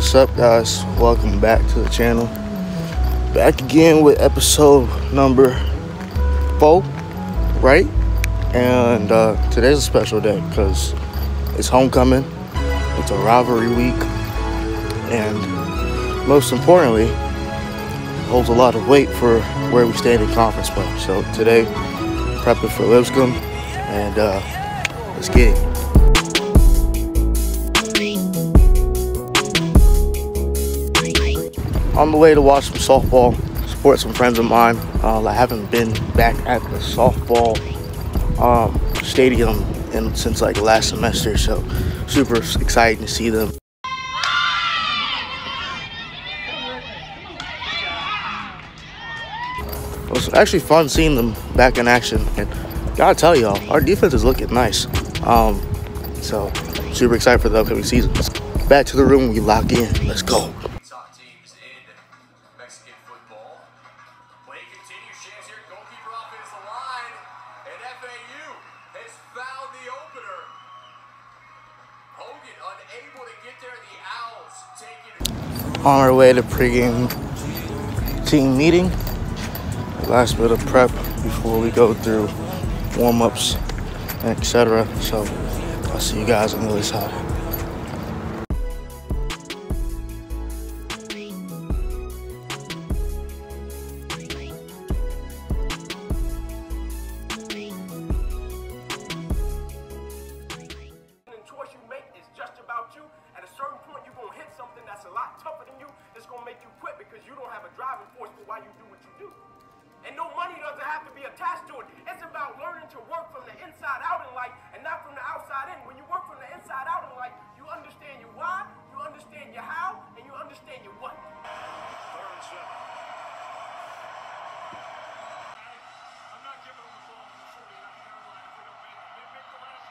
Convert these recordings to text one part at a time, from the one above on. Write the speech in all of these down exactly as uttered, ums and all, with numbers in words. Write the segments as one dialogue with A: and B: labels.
A: What's up, guys? Welcome back to the channel. Back again with episode number four, right? And uh, today's a special day because it's homecoming, it's a rivalry week, and most importantly, holds a lot of weight for where we stand in conference play. So today, prepping for Lipscomb, and uh, let's get it. On the way to watch some softball, support some friends of mine. Uh, I haven't been back at the softball um, stadium in, since like last semester, so super excited to see them. It was actually fun seeing them back in action, and gotta tell y'all, our defense is looking nice. Um, so super excited for the upcoming season. Back to the room, we lock in. Let's go. On our way to pregame team meeting. Last bit of prep before we go through warm-ups, et cetera. So I'll see you guys on the other side.
B: And no money doesn't have to be attached to it. It's about learning to work from the inside out in life and not from the outside in. When you work from the inside out in life, you understand your why, you understand your how, and you understand your what. Third and seven. I'm not giving them the ball from the forty left Carolina if we don't make it. They make the last.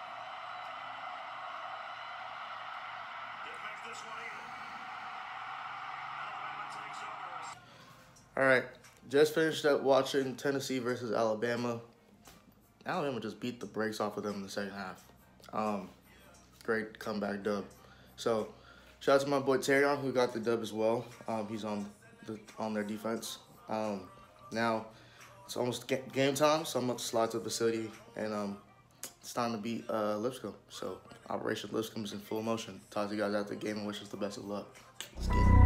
B: Didn't make this one either. Alabama takes over.
A: All right. Just finished up watching Tennessee versus Alabama. Alabama just beat the brakes off of them in the second half. Um, great comeback dub. So, shout out to my boy Terrion who got the dub as well. Um, he's on the on their defense. Um, now it's almost ga game time, so I'm about to slide to the facility, and um, it's time to beat uh, Lipscomb. So, Operation Lipscomb is in full motion. Talk to you guys after the game and wish us the best of luck. Let's get it.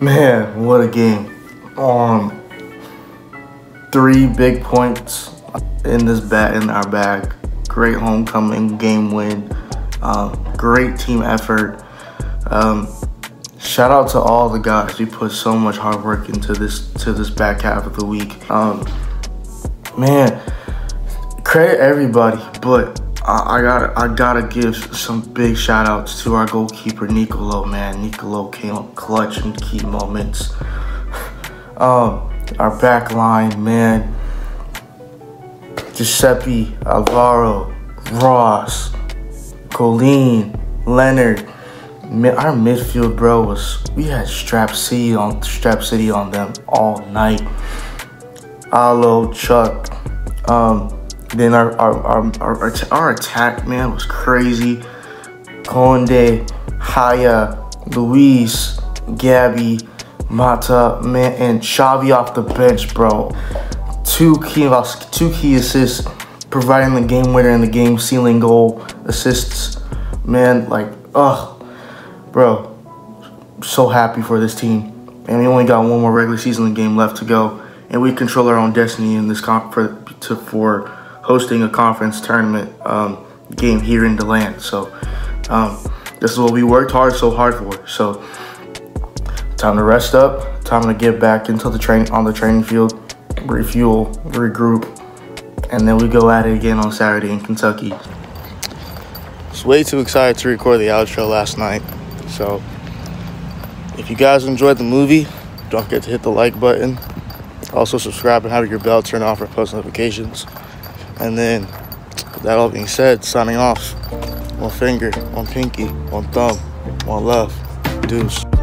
A: Man, what a game. Um, three big points in this bat in our bag. Great homecoming, game win. Um, great team effort. Um, shout out to all the guys. We put so much hard work into this to this back half of the week. Um, man, credit everybody, but I, I gotta I gotta give some big shout outs to our goalkeeper Nicolo. Man, Nicolo came up clutch in key moments. um, our back line, man. Giuseppe, Alvaro, Ross, Colleen, Leonard. Our midfield, bro, was we had Strap City on Strap City on them all night. Alo, Chuck. Um, then our our, our our our attack, man, was crazy. Conde, Haya, Luis, Gabby, Mata, man, and Xavi off the bench, bro. Two key two key assists, providing the game winner and the game sealing goal assists. Man, like, ugh. Bro, so happy for this team. And we only got one more regular season game left to go. And we control our own destiny in this con for, to, for hosting a conference tournament um, game here in DeLand. So um, this is what we worked hard so hard for. So time to rest up. Time to get back into the train on the training field, refuel, regroup, and then we go at it again on Saturday in Kentucky. I was way too excited to record the outro last night. So, if you guys enjoyed the movie, don't forget to hit the like button. Also, subscribe and have your bell turned off for post notifications. And then, with that all being said, signing off. One finger, one pinky, one thumb, one love. Deuce.